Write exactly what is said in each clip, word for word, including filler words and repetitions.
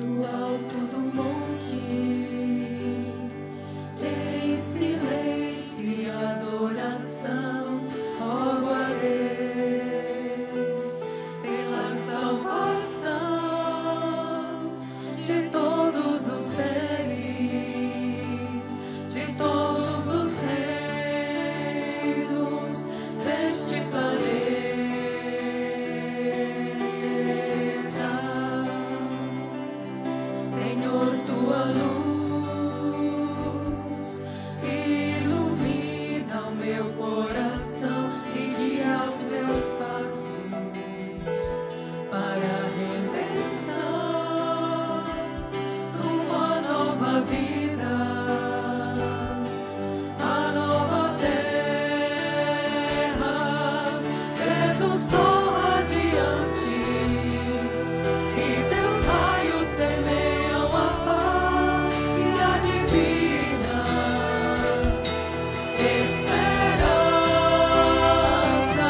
do alto do monte, em silêncio e adoração, rogo a Deus pela salvação de todos os seres, de todos os reinos deste planeta. Senhor, tua luz ilumina o meu coração e guia os meus passos para a redenção de uma nova vida, a nova terra. És o sol radiante e teus raios semeiam a paz e a divina esperança.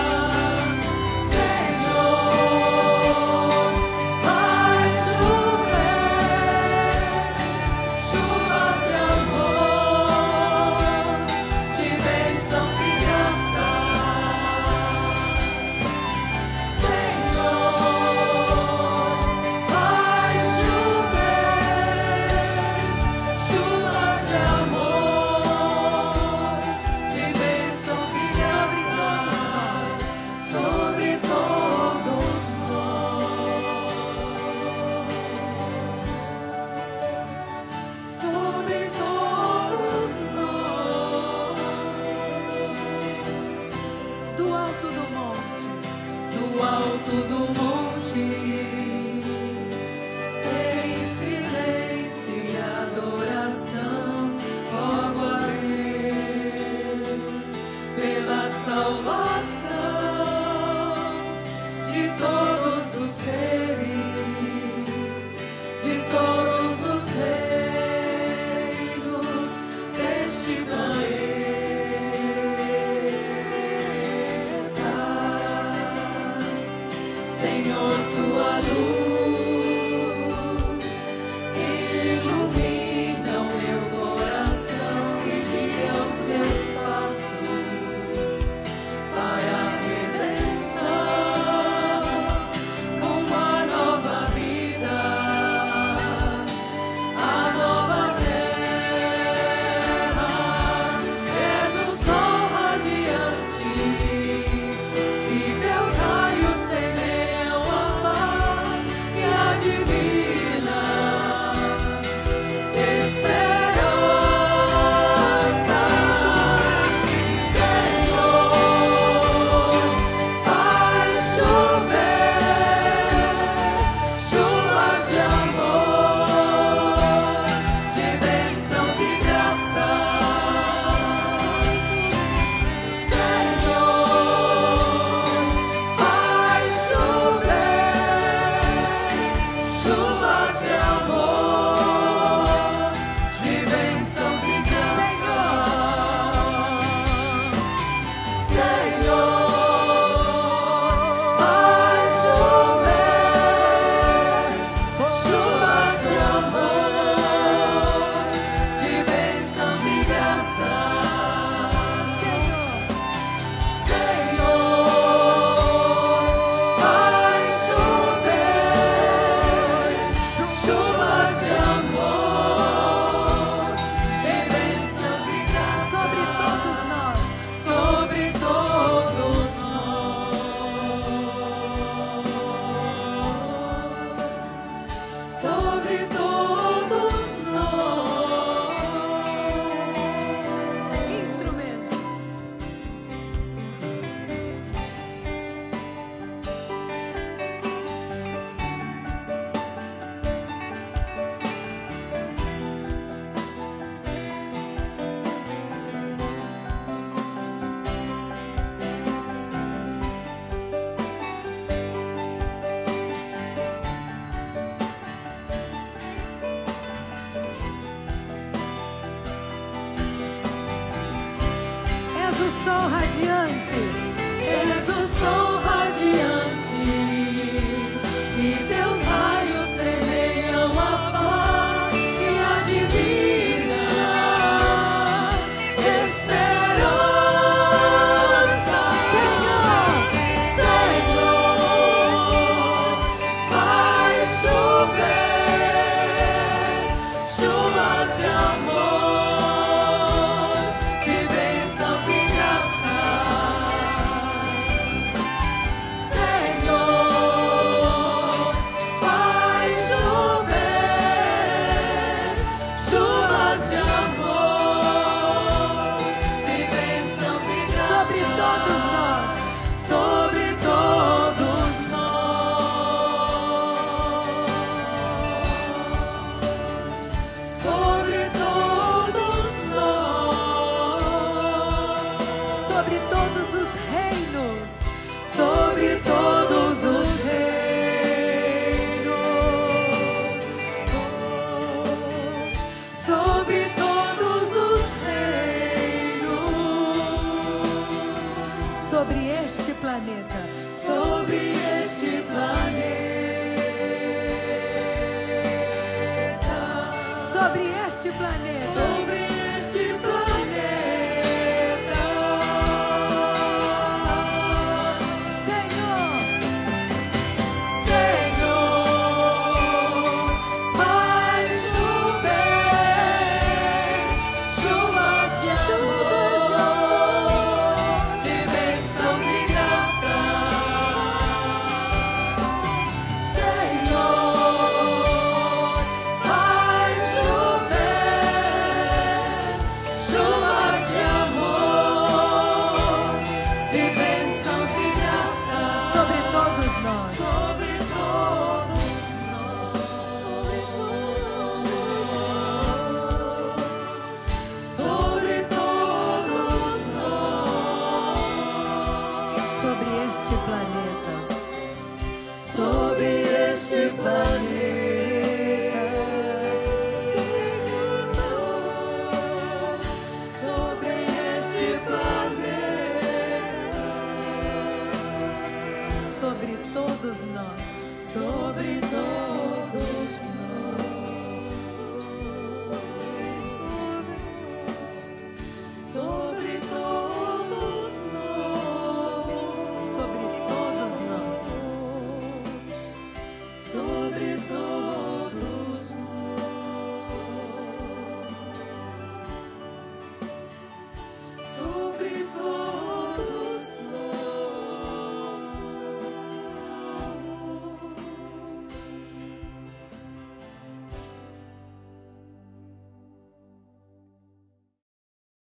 Senhor, faz chover chuvas de amor, de bênçãos e graças. Senhor, faz chover chuvas de amor, de bênçãos e graças sobre todos nós, sobre todos nós. Do alto do monte, Do alto do monte, em silêncio e adoração, rogo a Deus pela salvação de todos os seres, de todos os reinos deste planeta. Senhor, tua luz ilumina o meu coração e guia os meus passos para a redenção, uma nova vida, a nova terra. És o sol radiante e teus raios semeiam a paz e a divina esperança. Senhor, faz chover chuvas de amor, de bênçãos e graças. Senhor, faz chover chuvas de amor, de bênçãos e graças. Senhor, faz chover chuvas de amor, de bênçãos e graças. Senhor, faz chover chuvas de amor, de bênçãos e graças sobre todos nós, sobre todos nós, sobre todos nós. instrumentos. És o sol radiante, És o sol